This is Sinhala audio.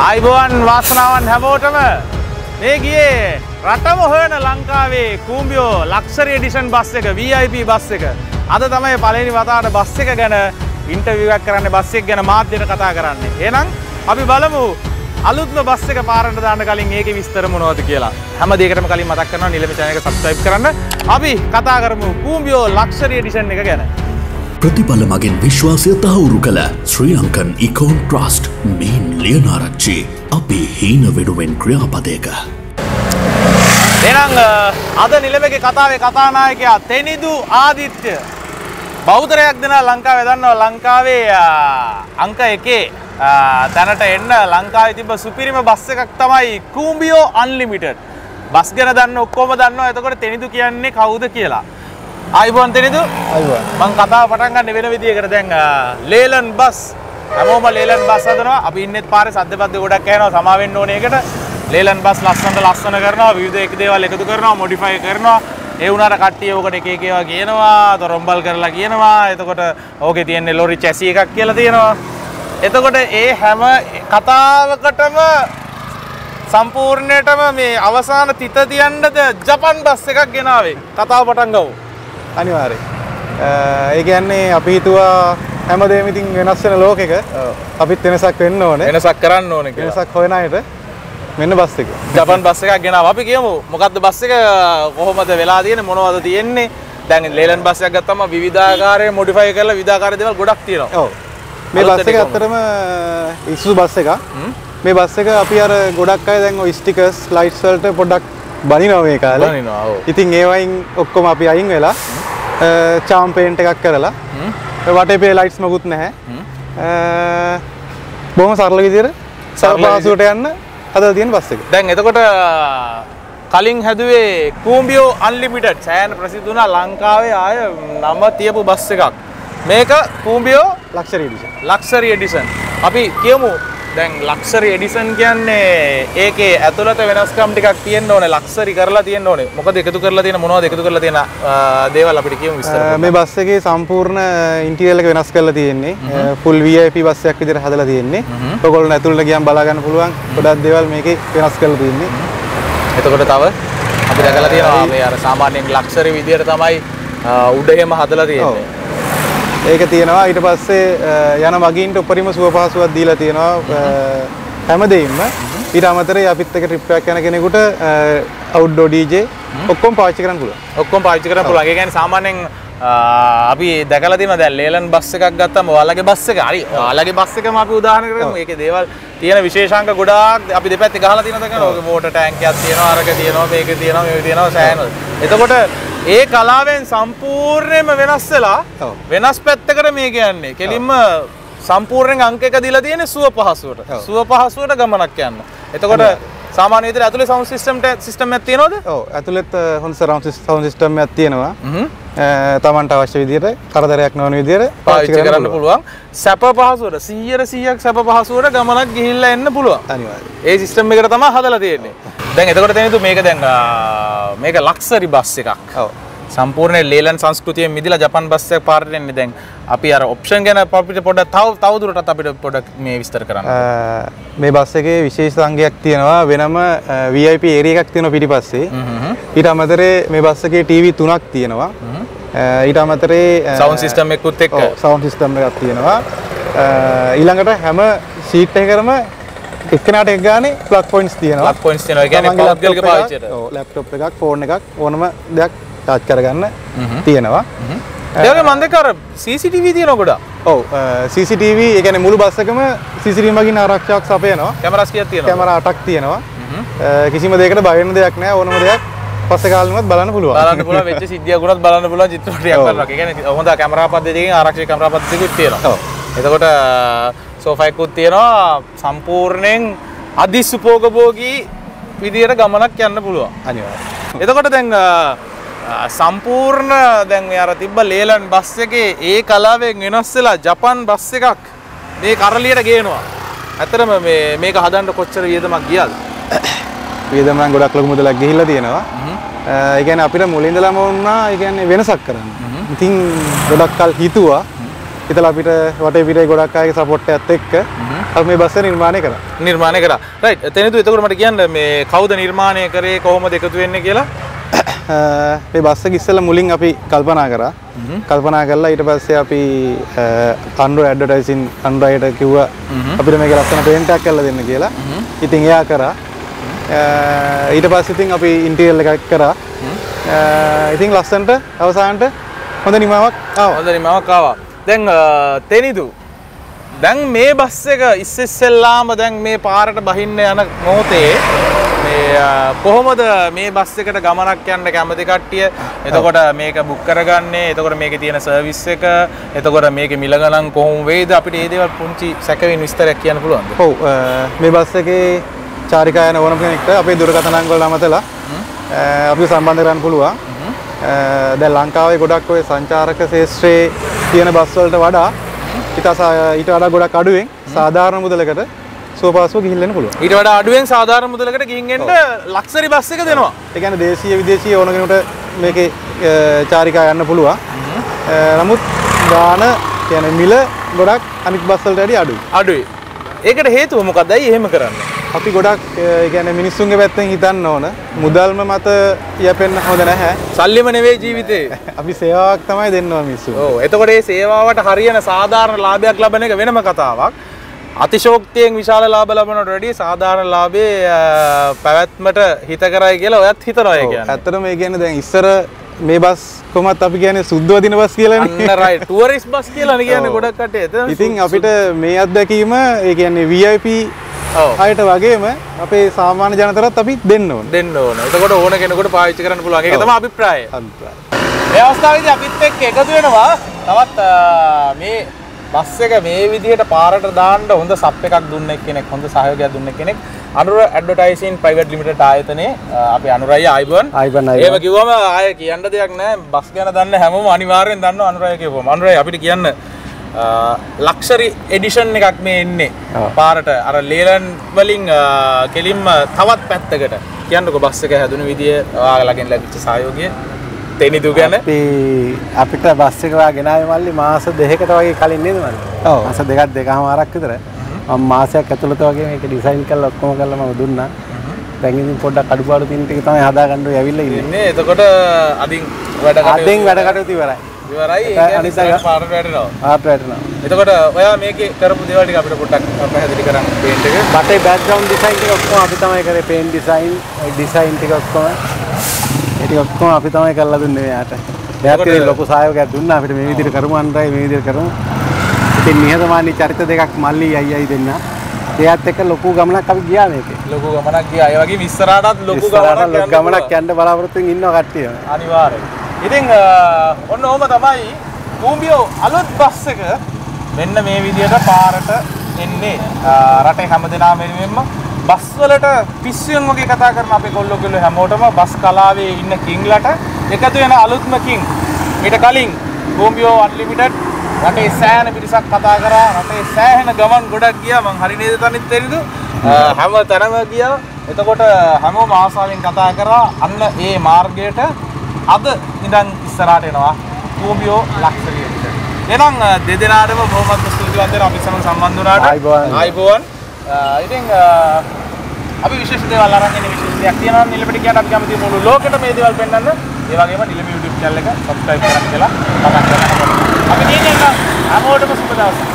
ආයිබෝවන් වාසනාවන් හැමෝටම මේ ගියේ රටම හොයන ලංකාවේ කූඹියෝ ලක්ෂරි එඩිෂන් බස් එක VIP බස් එක. අද තමයි පළවෙනි වතාවට බස් එක ගැන ඉන්ටර්විව් එකක් කරන්නේ, බස් එක ගැන මාධ්‍යට කතා කරන්නේ. එහෙනම් අපි බලමු අලුත්ම බස් එක පාරට දාන්න කලින් ඒකේ විස්තර මොනවද කියලා. හැම දෙයකටම කලින් මතක් කරනවා නිලම channel එක subscribe කරන්න. අපි කතා කරමු කූඹියෝ ලක්ෂරි එඩිෂන් එක ගැන. ප්‍රතිඵල මගින් විශ්වාසය තහවුරු කළ ශ්‍රී ලංකන් ඉකෝන් ට්‍රස්ට් මේන් ලියනාරච්චි අපි හීන වෙනුවෙන් ක්‍රියාපදයක. එහෙනම් අද නිලමේ කතාවේ කතානායකයා තෙනිදු ආදිත්‍ය. බෞද්ධරයක් දෙනා ලංකාවේ දන්නවා ලංකාවේ අංක 1 තැනට එන්න ලංකාවේ තිබ්බ සුපිරිම බස් එකක් තමයි කූඹියෝ අන්ලිමිටඩ්. බස් ගැන දන්න ඔක්කොම දන්නවා. එතකොට තෙනිදු කියන්නේ කවුද කියලා. ආයිබෝන් තෙනිදු. ආයිබෝන්. මම කතාව පටන් ගන්න වෙන විදියකට දැන් ලේලන් බස්. හැමෝම ලේලන් බස් හදනවා. අපි ඉන්නෙත් පාරේ සද්දපද්ද ගොඩක් ඇහෙනවා. සමා වෙන්න ඕනේ ඒකට. ලේලන් බස් ලස්සන කරනවා. විවිධ එක දේවල් එකතු කරනවා, මොඩිෆයි කරනවා. ඒ වුණාට කට්ටිය ඕකට එක එක ඒවා කියනවා, තොරම්බල් කරලා කියනවා. එතකොට ඕකේ තියෙන්නේ ලොරි චැසි එකක් කියලා තියෙනවා. එතකොට ඒ හැම කතාවකටම සම්පූර්ණයටම මේ අවසාන තිත තියන්නද ජපන් බස් එකක් ගෙනාවේ. කතාව පටන් ගමු. අනිවාර්යයෙන්. ඒ කියන්නේ අපි හිතුවා හැමදේම ඉතින් වෙනස් වෙන ලෝකෙක අපිත් වෙනසක් වෙන්න ඕනේ. වෙනසක් කරන්න ඕනේ කියලා. වෙනසක් හොයන අයට මෙන්න බස් එක. ජපන් බස් එකක් ගෙනාවා. අපි කියමු මොකද්ද බස් එක කොහොමද වෙලා තියෙන්නේ මොනවද තියෙන්නේ. දැන් ලේලන් බස් එකක් ගත්තම විවිධාකාරයේ මොඩිෆයි කරලා විවිධාකාරයේ දේවල් ගොඩක් තියෙනවා. ඔව්. මේ බස් එක ඇත්තටම ඉසුසු බස් එකක්. මේ බස් එක අපි අර ගොඩක් අය දැන් ඔය ස්ටිකර්ස් ලයිට්ස් වලට පොඩ්ඩක් බනිනවා මේ කාලේ. බනිනවා. ඔව්. ඉතින් ඒ වයින් ඔක්කොම අපි අයින් වෙලා චාම් පේන්ට් එකක් කරලා වටේ පේ ලයිට්ස් මොකුත් නැහැ. බොහොම සරල විදියට සරපාසුවට යන්න හදලා තියෙන බස් එක. දැන් එතකොට කලින් හැදුවේ කූඹියෝ අන්ලිමිටඩ් සෑහෙන ප්‍රසිද්ධ වුණා ලංකාවේ ආය නම තියපු බස් එකක්. මේක කූඹියෝ ලක්ෂරි එඩිෂන්. අපි කියමු දැන් ලක්ෂරි එඩිෂන් කියන්නේ ඒකේ ඇතුළත වෙනස්කම් ටිකක් තියෙන්න ඕනේ. ලක්ෂරි කරලා තියෙන්න ඕනේ. මොකද එකතු කරලා තියෙන මොනවද එකතු කරලා තියෙන දේවල් අපිට කියමු විස්තර. මේ බස් එකේ සම්පූර්ණ ඉන්ටීරියර් එක වෙනස් කරලා තියෙන්නේ. ෆුල් VIP බස් එකක් විදිහට හදලා තියෙන්නේ. ඔයගොල්ලෝ ඇතුළට ගියන් බලා ගන්න පුළුවන්. ගොඩක් දේවල් මේකේ වෙනස් කරලා තියෙන්නේ. එතකොට තව අපි දැකලා තියෙනවා මේ අර සාමාන්‍යයෙන් ලක්ෂරි විදිහට තමයි උඩ එහෙම හදලා තියෙන්නේ. ඒක තියෙනවා. ඊට පස්සේ යන මගීන්ට උපරිම සුව පහසුවක් දීලා තියෙනවා හැමදේම. ඊට අමතරව අපිත් එක්ක ට්‍රිප් එකක් යන කෙනෙකුට අවුට්ඩෝර් DJ ඔක්කොම පාවිච්චි කරන්න පුළුවන්. ඔක්කොම පාවිච්චි කරන්න පුළුවන්. ඒ කියන්නේ සාමාන්‍යයෙන් අපි දැකලා තියෙනවා දැන් ලේලන් බස් එකක් ගත්තම ඔයාලගේ බස් එක. හරි. ඔයාලගේ බස් එකම අපි උදාහරණ කරමු. ඒකේ දේවල් තියෙන විශේෂාංග ගොඩාක් අපි දෙපැත්තේ ගහලා තියෙනවා දැන්. ඔගේ වෝටර් ටැංකියක් තියෙනවා, අරක තියෙනවා, මේක තියෙනවා, මේක තියෙනවා සෑහෙන. එතකොට ඒ කලාවෙන් සම්පූර්ණයෙන්ම වෙනස් වෙලා වෙනස් පැත්තකට මේ කියන්නේ. කෙලින්ම සම්පූර්ණයෙන් අංක එක දීලා තියෙන්නේ සුව පහසුවට. සුව පහසුවට ගමනක් යන්න. එතකොට සාමාන්‍ය විදිහට ඇතුලේ සවුන්ඩ් සිස්ටම් එකක් තියෙනවද? ඔව් ඇතුලෙත් හොඳ සවුන්ඩ් සිස්ටම් එකක් තියෙනවා. තමන්ට අවශ්‍ය විදිහට කරදරයක් නොවන විදිහට පාවිච්චි කරන්න පුළුවන්. සැප පහසුවට 100% සැප පහසුවට ගමනක් ගිහිල්ලා එන්න පුළුවන්. අනිවාර්යයෙන්. ඒ සිස්ටම් එකට තමයි හදලා තියෙන්නේ. දැන් එතකොට තේරෙනවද මේක දැන් මේක ලක්ෂරි බස් එකක්. ඔව්. සම්පූර්ණ ලේලන් සංස්කෘතියෙන් මිදලා ජපන් බස් එකක් පාරට එන්නේ. දැන් අපි අර ඔප්ෂන් ගැන අපිට පොඩ්ඩක් තව දුරටත් අපිට පොඩ්ඩක් මේ විස්තර කරන්න. මේ බස් එකේ විශේෂ අංගයක් තියෙනවා. වෙනම VIP ඒරියා එකක් තියෙනවා පිටිපස්සේ. ඊට අමතරේ මේ බස් එකේ TV 3ක් තියෙනවා. ඊට අමතරේ සවුන්ඩ් සිස්ටම් එකකුත් එක්ක සවුන්ඩ් සිස්ටම් එකක් තියෙනවා. ඊළඟට හැම සීට් එකකටම එක්කෙනාට එක ගානේ ප්ලග් පොයින්ට්ස් තියෙනවා. ප්ලග් පොයින්ට්ස් තියෙනවා. ඒ කියන්නේ පෞද්ගලික පාවිච්චියට. ඔව් ලැප්ටොප් එකක්, ෆෝන් එකක් ඕනම දෙයක් charge කරගන්න තියෙනවා. ඒ වගේ මම දැක්ක අර CCTV තියෙනවා ගොඩක්. ඔව් CCTV ඒ කියන්නේ මුළු බස් එකම CCTV මගින් ආරක්ෂාවක් සපයනවා. කැමරාස් කීයක් තියෙනවද? කැමරා 8ක් තියෙනවා. කිසිම දෙයකට බය වෙන දෙයක් නැහැ. ඕනම දෙයක් පස්සේ කාලෙමත් බලන්න පුළුවන්. බලන්න පුළුවන් වෙච්ච සිද්ධියක් උනත් බලන්න පුළුවන් චිත්‍රපටයක් කරනවා. ඒ කියන්නේ හොඳ කැමරා පද්ධතියකින් ආරක්ෂක කැමරා පද්ධතියකුත් තියෙනවා. ඔව්. එතකොට සෝෆා එකකුත් තියෙනවා. සම්පූර්ණයෙන් අදිසුපෝගභෝගී විදියට ගමනක් යන්න පුළුවන්. අනිවාර්යයෙන්. එතකොට දැන් සම්පූර්ණ දැන් මේ අර තිබ්බ ලේලන් බස් එකේ ඒ කලාවෙන් වෙනස් වෙලා ජපන් බස් එකක් මේ කරලියට ගේනවා. ඇත්තටම මේක හදන්න කොච්චර වියදමක් ගියාද? වියදම නම් ගොඩක් ලොකු මුදලක් ගිහිල්ලා තියෙනවා. ඒ කියන්නේ අපිට මුලින් ඉඳලම වුණා ඒ කියන්නේ වෙනසක් කරන්න. ඉතින් ගොඩක් කල් හිතුවා හිතලා අපිට වටේ පිටේ ගොඩක් අයගේ සපෝට් එකත් එක්ක අපි මේ බස් එක නිර්මාණය කරා. නිර්මාණය කරා. රයිට්. එතනදී එතකොට මට කියන්න මේ කවුද නිර්මාණය කරේ කොහොමද එකතු වෙන්නේ කියලා? මේ බස් එක ඉස්සෙල්ලා මුලින් අපි කල්පනා කරා. කල්පනා කරලා ඊට පස්සේ අපි Android ඇඩ්වර්ටයිසින් Android කිව්වා අපිට මේක ලස්සන පේන්ට් එකක් කරලා දෙන්න කියලා. ඉතින් එයා කරා. ඊට පස්සේ ඉතින් අපි ඉන්ටීරියර් එකක් කරා. ඉතින් ලස්සනට අවසානට හොඳ නිමාවක් ආවා. හොඳ නිමාවක් ආවා. දැන් තෙනිදු දැන් මේ බස් එක ඉස්සෙල්ලාම දැන් මේ පාරට බහින්න යන මොහොතේ මේ කොහොමද මේ බස් එකට ගමනක් යන්න කැමති කට්ටිය? එතකොට මේක බුක් කරගන්නේ, එතකොට මේකේ තියෙන සර්විස් එක, එතකොට මේකේ මිල ගණන් කොහොම වේද? අපිට මේ දේවල් පුංචි සැකවෙන විස්තරයක් කියන්න පුළුවන්ද? ඔව් මේ බස් එකේ චාරිකා යන ඕනම කෙනෙක්ට අපේ දුරකථන අංක වල නමතලා අපිව සම්බන්ධ කරගන්න පුළුවන්. දැන් ලංකාවේ ගොඩක් ඔය සංචාරක ශේෂ්ත්‍රයේ තියෙන බස් වලට වඩා ඊට වඩා ගොඩක් අඩුවෙන් සාධාරණ මුදලකට සුවපහසුව ගිහින් එන්න පුළුවන්. ඊට වඩා අඩුවෙන් සාධාරණ මුදලකට ගිහින් එන්න ලක්සරි බස් එක දෙනවා. ඒ කියන්නේ දේශීය විදේශීය ඕන කෙනෙකුට මේකේ චාරිකා යන්න පුළුවන්. නමුත් ගාන කියන්නේ මිල ගොඩක් අනිත් බස් වලට වඩා අඩුයි. අඩුයි. ඒකට හේතුව මොකක්ද? ඇයි එහෙම කරන්නේ? අපි ගොඩක් ඒ කියන්නේ මිනිස්සුන්ගේ පැත්තෙන් හිතන්න ඕන. මුදල්ම මත යැපෙන්න හොඳ නැහැ. සල්ලිම නෙවෙයි ජීවිතේ. අපි සේවාවක් තමයි දෙන්න ඕන මිනිස්සුන්ට. ඔව්. එතකොට මේ සේවාවට හරියන සාධාරණ ලාභයක් ලබන එක වෙනම කතාවක්. අතිශෝක්තියෙන් විශාල ලාභ ලබනවට වැඩිය සාධාරණ ලාභේ පැවැත්මට හිත කරයි කියලා ඔයත් හිතනවා ඒ කියන්නේ. ඇත්තටම මේ කියන්නේ දැන් ඉස්සර මේ බස් කොහොමත් අපි කියන්නේ සුද්ධ දින බස් කියලානේ. අන්න රයිට්. ටුවරිස්ට් බස් කියලානේ කියන්නේ ගොඩක් කටේ. ඉතින් අපිට මේ අත්දැකීම ඒ කියන්නේ VIP ඔව්. අයට වගේම අපේ සාමාන්‍ය ජනතාවට අපි දෙන්න ඕන. දෙන්න ඕන. එතකොට ඕන කෙනෙකුට පාවිච්චි කරන්න පුළුවන්. ඒක තමයි අභිප්‍රායය. මේ අවස්ථාවේදී අපිත් එක්ක එකතු වෙනවා තවත් මේ බස් එක මේ විදිහට පාරට දාන්න හොඳ සප් එකක් දුන්න කෙනෙක්, හොඳ සහයෝගයක් දුන්න කෙනෙක්. අනුර ඇඩ්වර්ටයිසින් ප්‍රයිවට් ලිමිටඩ් ආයතනයේ අපි අනුරයි ආයිබන්. එහෙම කිව්වම ආයෙ කියන්න දෙයක් නැහැ. බස් ගැන දන්න හැමෝම අනිවාර්යෙන් දන්නවා අනුරයි කියවම. අනුරයි අපිට කියන්න ලක්ෂරි එඩිෂන් එකක් මේ එන්නේ පාරට අර ලේලන් වලින් කෙලින්ම තවත් පැත්තකට කියන්නකො බස් එක හැදුණු විදිය ඔයාලගෙන් ලැබිච්ච සහයෝගය තෙනිදු ගැන අපිට බස් එක ගෙනාවේ මල්ලි මාස 2කට වගේ කලින් නේද මල්ලි? ඔව් මාස 2.5මාරක් විතර මම මාසයක් ඇතුළත වගේ මේක ඩිසයින් කරලා ඔක්කොම කරලා මම දුන්නා. දැන් ඉතින් පොඩ්ඩක් අඩුපාඩු තියෙන ටික තමයි හදාගන්න ඔය ඇවිල්ලා ඉන්නේ. එතකොට අදින් වැඩ කටයුතු ඉවරයි. අනිත් පාරට වැටෙනවා. පාරට වැටෙනවා. එතකොට ඔයා මේකේ කරපු දේවල් ටික අපිට පොඩ්ඩක් පැහැදිලි කරන්න පේන්ට් එක. බටේ බෑග්ග්‍රවුන්ඩ් ඩිසයින් ටික ඔක්කොම අපි තමයි කරේ. පේන්ට් ඩිසයින් ටික ඔක්කොම ඒ ටික ඔක්කොම අපි තමයි කරලා දුන්නේ මෙයාට. එයාට ලොකු සහයෝගයක් දුන්නා අපිට මේ විදිහට කරමු අන්රයි මේ විදිහට කරමු. ඉතින් නිහතමානී චරිත දෙකක් මල්ලි අයියයි දෙන්න. එයාත් එක්ක ලොකු ගමනක් අපි ගියා මේකේ. ලොකු ගමනක් ගියා. ඒ වගේම ඉස්සරහටත් ලොකු ගමනක් යන්න බලාපොරොත්තු වෙමින් ඉන්නවා කට්ටිය. අනිවාර්යයෙන්. ඉතින් ඔන්න ඔහම තමයි කූඹියෝ අලුත් බස් එක මෙන්න මේ විදිහට පාරට එන්නේ. රටේ හැමදෙනාම වෙනුවෙන්ම බස් වලට පිස්සුවෙන් වගේ කතා කරන අපේ ගොල්ලෝ හැමෝටම බස් කලාවේ ඉන්න කිංලට එකතු වෙන අලුත්ම කිං. ඊට කලින් කූඹියෝ අන්ලිමිටඩ් රටේ සෑහෙන පිරිසක් කතා කරා. රටේ සෑහෙන ගමන් ගොඩක් ගියා. මං හරි නේද තනිත් තේරිද? හැම තැනම ගියා. එතකොට හැමෝම ආසාවෙන් කතා කරා. අන්න ඒ මාර්ගයට අද ඉඳන් ඉස්සරහට එනවා කූඹියෝ ලක්ෂරි එකට. එහෙනම් දෙදෙනාටම බොහොමත්ම ස්තුතිවන්ත වෙනවා අපි සමග සම්බන්ධ වුණාට. ආයිබෝවන්. ඉතින් අපි විශේෂ දේවල් අරන් ඉන්නේ විශේෂ දෙයක් තියෙනවා නිලපෙට කියන්න අපි කැමති මුළු ලෝකෙට මේ දේවල් පෙන්වන්න. ඒ වගේම නිලම YouTube channel එක subscribe කරන්න කියලා මතක් කරගන්න. අපි කියන්නේ හැමෝටම සුබ දවසක්.